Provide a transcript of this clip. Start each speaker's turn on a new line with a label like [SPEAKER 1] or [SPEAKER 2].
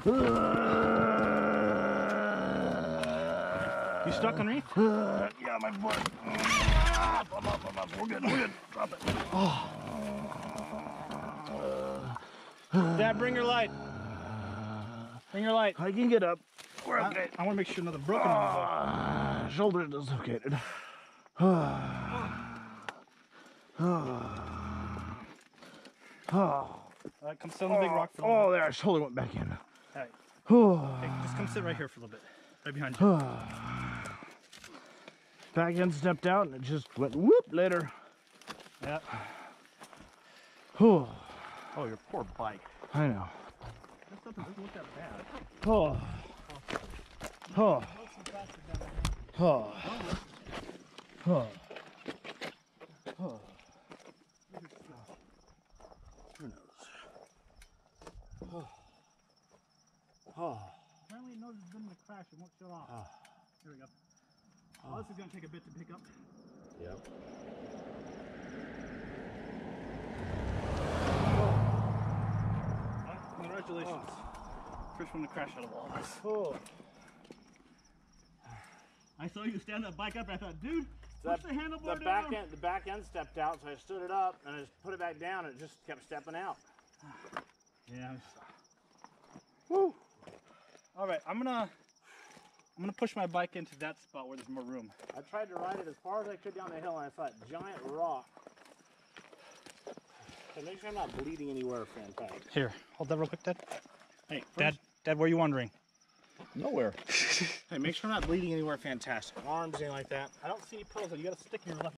[SPEAKER 1] You stuck underneath?
[SPEAKER 2] Yeah, my butt. I'm up. We're good. Drop it.
[SPEAKER 1] Dad, bring your light. Bring your light.
[SPEAKER 2] I can get up. We're okay.
[SPEAKER 1] I want to make sure nothing broken on the
[SPEAKER 2] Shoulder dislocated.
[SPEAKER 1] come sit on the big rock for a
[SPEAKER 2] Oh, there. Shoulder went back in.
[SPEAKER 1] All right. Hey, just come sit right here for a little bit. Right behind you.
[SPEAKER 2] Back end stepped out and it just went whoop later.
[SPEAKER 1] Yeah.
[SPEAKER 2] Oh,
[SPEAKER 1] Oh, your poor bike.
[SPEAKER 2] I know.
[SPEAKER 1] This doesn't look that bad.
[SPEAKER 2] Oh. Oh. Oh. Oh. Oh. Who knows? Oh. Oh.
[SPEAKER 1] Apparently it knows it's been in a crash. It won't shut off.
[SPEAKER 2] Oh.
[SPEAKER 1] Here we go. Oh, this is going to take a bit to pick up.
[SPEAKER 2] Yep.
[SPEAKER 1] Congratulations. First one to crash out of all this.
[SPEAKER 2] Oh.
[SPEAKER 1] I saw you stand that bike up and I thought, dude, push the handlebar down.
[SPEAKER 2] The back end stepped out, so I stood it up and I just put it back down and it just kept stepping out.
[SPEAKER 1] Yeah. Woo. All right, I'm gonna push my bike into that spot where there's more room.
[SPEAKER 2] I tried to ride it as far as I could down the hill and I saw a giant rock. Okay, make sure I'm not bleeding anywhere, fantastic.
[SPEAKER 1] Here, hold that real quick, Dad.
[SPEAKER 2] Hey,
[SPEAKER 1] Dad, where are you wandering?
[SPEAKER 2] Nowhere. Hey, make sure I'm not bleeding anywhere, fantastic. Arms, anything like that.
[SPEAKER 1] I don't see any pills. You got to stick in your left.